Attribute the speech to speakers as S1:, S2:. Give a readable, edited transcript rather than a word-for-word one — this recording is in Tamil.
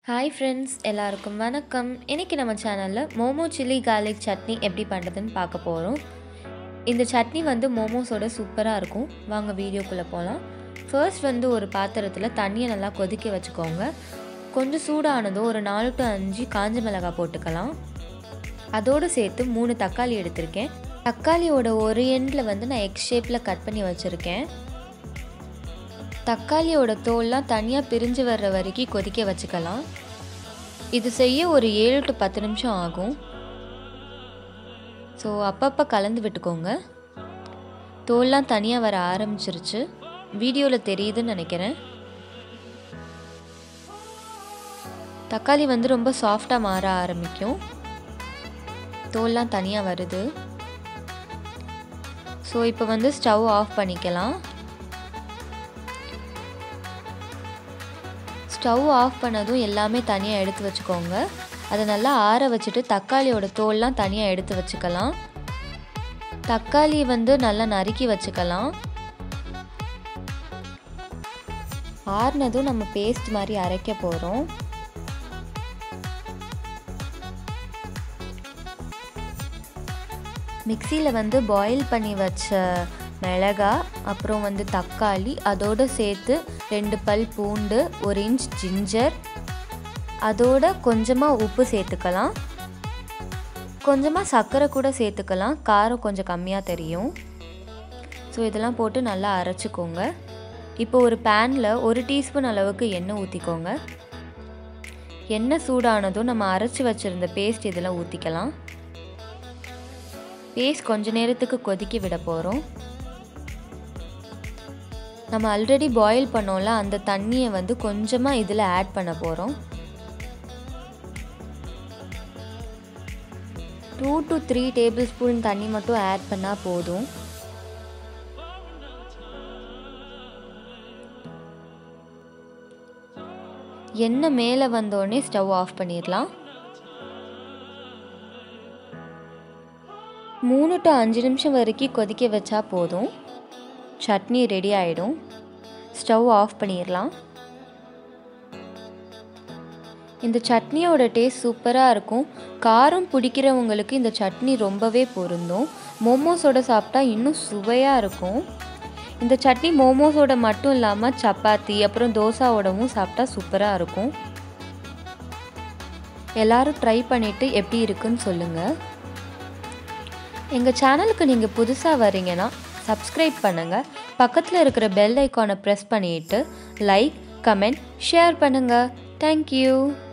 S1: ஹாய் ஃப்ரெண்ட்ஸ், எல்லாருக்கும் வணக்கம். இன்றைக்கி நம்ம சேனலில் மோமோ சில்லி கார்லிக் சட்னி எப்படி பண்ணுறதுன்னு பார்க்க போகிறோம். இந்த சட்னி மோமோஸோட சூப்பராக இருக்கும். வாங்க வீடியோக்குள்ளே போகலாம். ஃபர்ஸ்ட் ஒரு பாத்திரத்தில் தண்ணியை நல்லா கொதிக்க வச்சுக்கோங்க. கொஞ்சம் சூடானதும் ஒரு 4 to 5 காஞ்ச மிளகாய் போட்டுக்கலாம். அதோடு சேர்த்து 3 தக்காளி எடுத்திருக்கேன். தக்காளியோட ஒரு எண்டில் நான் எக்ஸ் ஷேப்பில் கட் பண்ணி வச்சுருக்கேன். தக்காளியோட தோல்லாம் தனியாக பிரிஞ்சு வர்ற வரைக்கும் கொதிக்க வச்சுக்கலாம். இது செய்ய ஒரு 7 to 10 நிமிஷம் ஆகும். ஸோ அப்பப்போ கலந்து விட்டுக்கோங்க. தோல்லாம் தனியாக வர ஆரம்பிச்சிருச்சு. வீடியோவில் தெரியுதுன்னு நினைக்கிறேன். தக்காளி ரொம்ப சாஃப்டாக மாற ஆரம்பிக்கும். தோல்லாம் தனியாக வருது. ஸோ இப்போ ஸ்டவ் ஆஃப் பண்ணிக்கலாம். ஸ்டவ் ஆஃப் பண்ணதும் எல்லாமே தனியாக எடுத்து வச்சுக்கோங்க. அதை நல்லா ஆற வச்சுட்டு தக்காளியோட தோல்லாம் தனியாக எடுத்து வச்சுக்கலாம். தக்காளி நல்லா நறுக்கி வச்சுக்கலாம். ஆறுனதும் நம்ம பேஸ்ட் மாதிரி அரைக்க போகிறோம். மிக்சியில் பாயில் பண்ணி வச்ச மிளகாய், அப்புறம் தக்காளி, அதோடு சேர்த்து 2 பல் பூண்டு, 1 இன்ச் ஜிஞ்சர், அதோட கொஞ்சமாக உப்பு சேர்த்துக்கலாம். கொஞ்சமாக சர்க்கரை கூட சேர்த்துக்கலாம். காரம் கொஞ்சம் கம்மியாக தெரியும். ஸோ இதெல்லாம் போட்டு நல்லா அரைச்சிக்கோங்க. இப்போ ஒரு பேனில் 1 டீஸ்பூன் அளவுக்கு எண்ணெய் ஊற்றிக்கோங்க. எண்ணெய் சூடானதும் நம்ம அரைச்சி வச்சுருந்த பேஸ்ட் இதெல்லாம் ஊற்றிக்கலாம். பேஸ்ட் கொஞ்ச நேரத்துக்கு கொதிக்க விட போகிறோம். நம்ம ஆல்ரெடி பாயில் பண்ணோம்ல, அந்த தண்ணியை கொஞ்சமாக இதில் ஆட் பண்ண போகிறோம். 2 to 3 டேபிள் ஸ்பூன் தண்ணி மட்டும் ஆட் பண்ணால் போதும். எண்ணெய் மேலே வந்தோடனே ஸ்டவ் ஆஃப் பண்ணிடலாம். 3 to 5 நிமிஷம் வரைக்கும் கொதிக்க வச்சா போதும். சட்னி ரெடி ஆகிடும். ஸ்டவ் ஆஃப் பண்ணிடலாம். இந்த சட்னியோட டேஸ்ட் சூப்பராக இருக்கும். காரம் பிடிக்கிறவங்களுக்கு இந்த சட்னி ரொம்பவே பொருந்தும். மோமோஸோட சாப்பிட்டா இன்னும் சுவையாக இருக்கும். இந்த சட்னி மோமோஸோட மட்டும் இல்லாமல் சப்பாத்தி அப்புறம் தோசாவோடவும் சாப்பிட்டா சூப்பராக இருக்கும். எல்லோரும் ட்ரை பண்ணிவிட்டு எப்படி இருக்குன்னு சொல்லுங்கள். எங்கள் சேனலுக்கு நீங்கள் புதுசாக வரீங்கன்னா சப்ஸ்கிரைப் பண்ணுங்கள். பக்கத்தில் இருக்கிற பெல் ஐக்கானை ப்ரெஸ் பண்ணிவிட்டு லைக், கமெண்ட், ஷேர் பண்ணுங்கள். தேங்க்யூ.